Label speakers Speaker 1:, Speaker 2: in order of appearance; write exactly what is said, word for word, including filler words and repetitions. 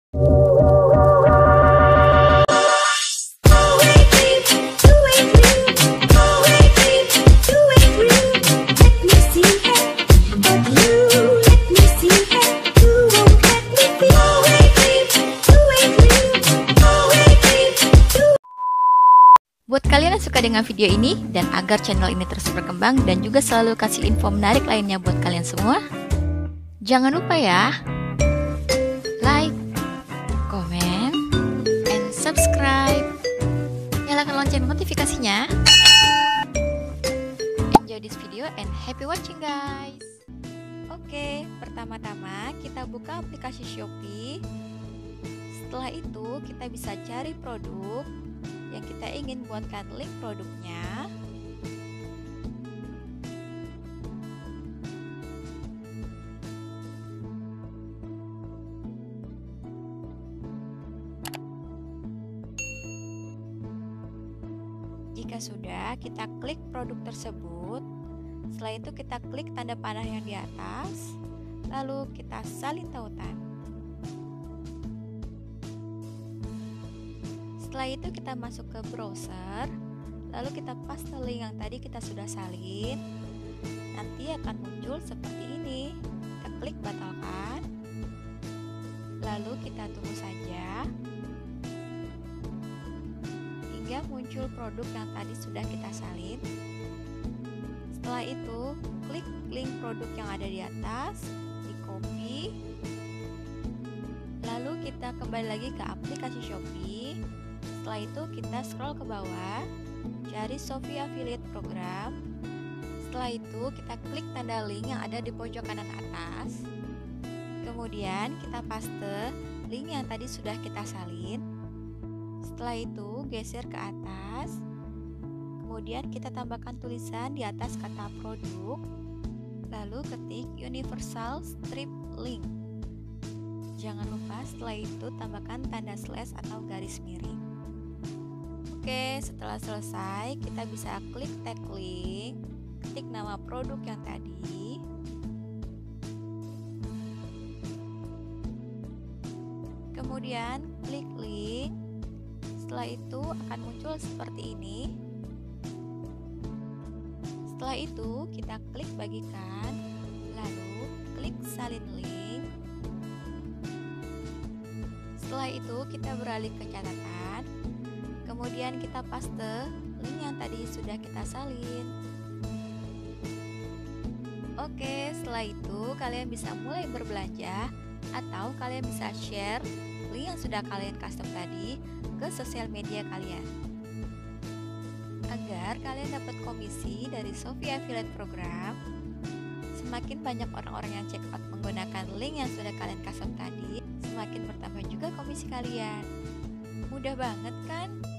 Speaker 1: Buat kalian yang suka dengan video ini dan agar channel ini terus berkembang dan juga selalu kasih info menarik lainnya buat kalian semua, jangan lupa ya, like, comment, and subscribe. Nyalakan lonceng notifikasinya. Enjoy this video and happy watching guys. Oke, pertama-tama kita buka aplikasi Shopee. Setelah itu kita bisa cari produk yang kita ingin buatkan link produknya. Jika sudah, kita klik produk tersebut. Setelah itu kita klik tanda panah yang di atas, lalu kita salin tautan. Setelah itu kita masuk ke browser, lalu kita paste link yang tadi kita sudah salin. Nanti akan muncul seperti ini. Kita klik batalkan, lalu kita tunggu saja hingga muncul produk yang tadi sudah kita salin. Setelah itu klik link produk yang ada di atas, di copy, lalu kita kembali lagi ke aplikasi Shopee. Setelah itu kita scroll ke bawah, cari Shopee Affiliate Program. Setelah itu kita klik tanda link yang ada di pojok kanan atas. Kemudian kita paste link yang tadi sudah kita salin. Setelah itu geser ke atas. Kemudian kita tambahkan tulisan di atas kata produk. Lalu ketik Universal Strip Link. Jangan lupa setelah itu tambahkan tanda slash atau garis miring. Oke, setelah selesai kita bisa klik tag link, ketik nama produk yang tadi. Kemudian klik link. Setelah itu akan muncul seperti ini. Setelah itu kita klik bagikan, lalu klik salin link. Setelah itu kita beralih ke catatan. Kemudian kita paste link yang tadi sudah kita salin. Oke, setelah itu kalian bisa mulai berbelanja atau kalian bisa share link yang sudah kalian custom tadi ke sosial media kalian. Agar kalian dapat komisi dari Shopee Affiliate Program, semakin banyak orang-orang yang check out menggunakan link yang sudah kalian custom tadi, semakin bertambah juga komisi kalian. Mudah banget kan?